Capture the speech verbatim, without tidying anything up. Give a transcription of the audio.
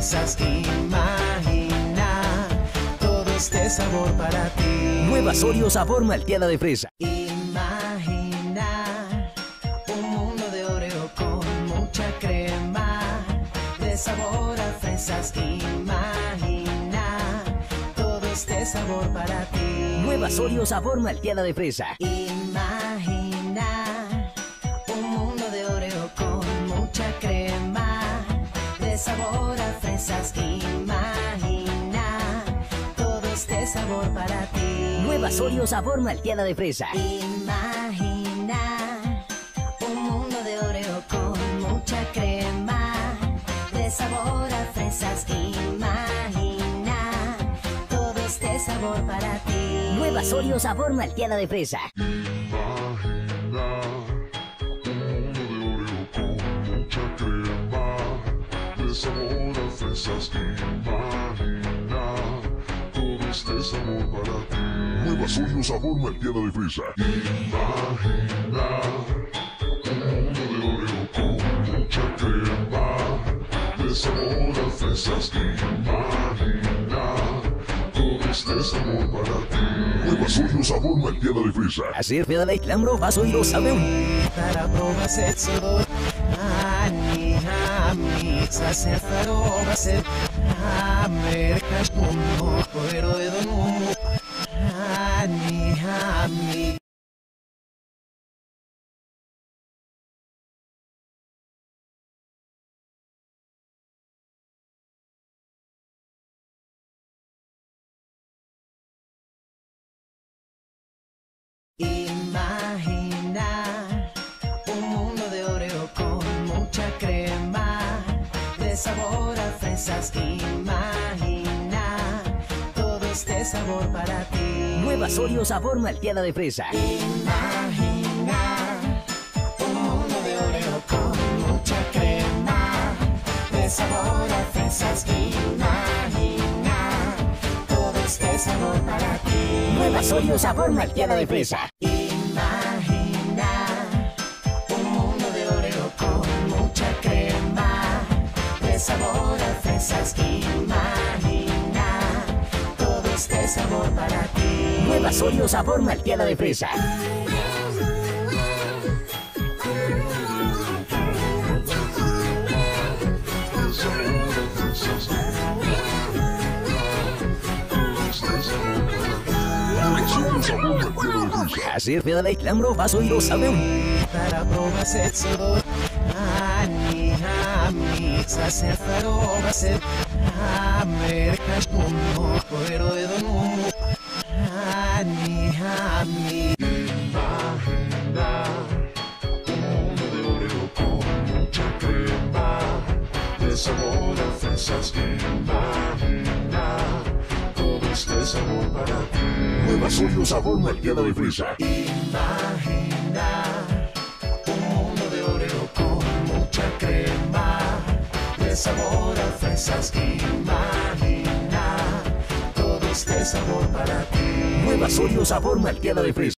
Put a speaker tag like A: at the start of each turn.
A: fresas. Imagina todo este sabor para ti.
B: Nuevas Oreo sabor malteada de fresa.
A: Imagina un mundo de Oreo con mucha crema, de sabor a fresas. Imagina todo este sabor para ti.
B: Nuevas Oreo sabor malteada de fresa.
A: Imagina un mundo de Oreo con mucha crema, de sabor a fresas. Imagina todo este sabor para ti.
B: Nuevas Oreo sabor malteada de fresa.
A: Imagina un mundo de Oreo con mucha crema, de sabor a fresas. Imagina todo este sabor para ti.
B: Nuevas Oreo sabor malteada de fresa.
C: Imagina un mundo de Oreo con mucha crema, de sabor a fresas. Imagina todo este sabor para ti. Nuevas Oreo sabor malteada de fresa. Imagina un mundo de Oreo con mucha crema, de sabor a fresas. Imagina todo este sabor para ti. Nuevas Oreo sabor malteada de fresa.
B: Hacer pedala y clambro, vas Oreo sabeu.
A: Para probar sexo, ani ami, sacer faroba se, Americas como pero de dono, ani ami. Imagina un mundo de Oreo con mucha crema, de sabor a fresas. Imagina todo este sabor para ti.
B: Nuevas Oreo sabor malteada de fresa.
A: Imagina un mundo de Oreo con mucha crema, de sabor a fresas. Imagina todo este sabor para ti.
B: Nuevas Oreo sabor malteada de fresa.
A: Imagina un mundo de Oreo con mucha crema, de sabor a fresas. Imagina todo este sabor para ti.
B: Nuevas Oreo sabor malteada de fresa. Hacer pedala y clambro, vas Oreo sabeu.
A: Para probar sexo, ani ami, sacer faroba se, Americas como pero de dono, ani ami.
C: Imagina un mundo de Oreo con mucha crema, de sabor a fresas. Imagina todo este sabor para ti. Nuevas Oreo sabor malteada de fresa.
A: Imagina un mundo de Oreo con mucha crema, de sabor a fresas. Imagina todo este sabor para ti.
B: Nuevas Oreo sabor malteada de fresa.